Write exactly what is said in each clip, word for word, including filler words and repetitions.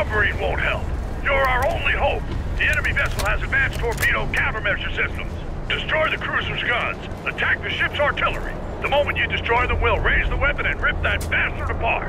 submarine won't help. You're our only hope. The enemy vessel has advanced torpedo countermeasure systems. Destroy the cruiser's guns. Attack the ship's artillery. The moment you destroy them, we'll raise the weapon and rip that bastard apart.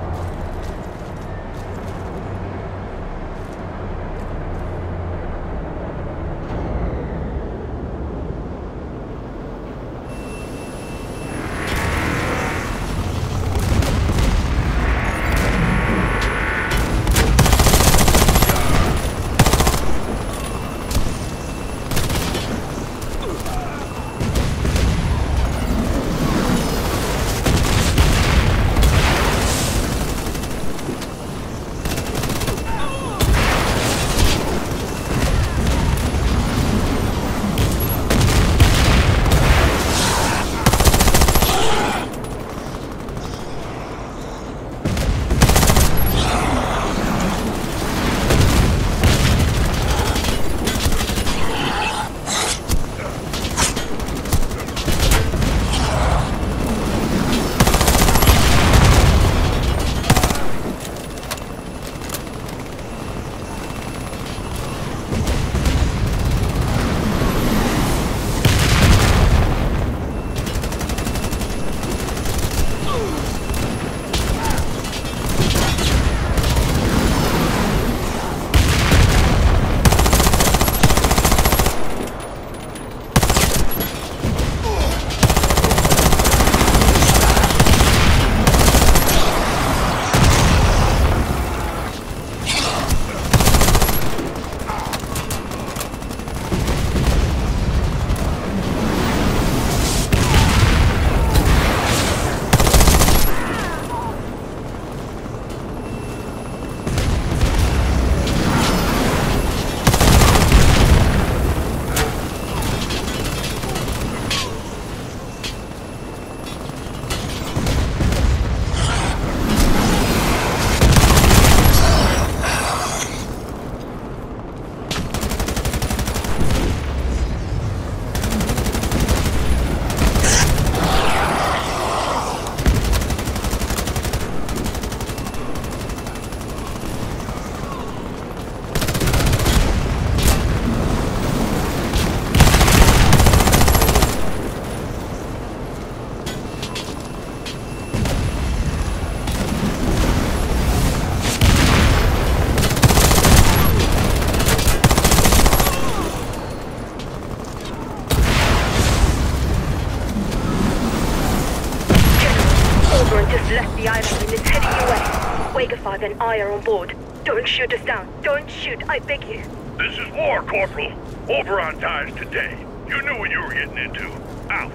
Left the island and is heading your way. Wagerford and I are on board. Don't shoot us down. Don't shoot, I beg you. This is war, Corporal. Oberon dies today. You knew what you were getting into. Out.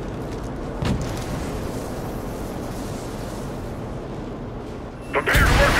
Prepare to work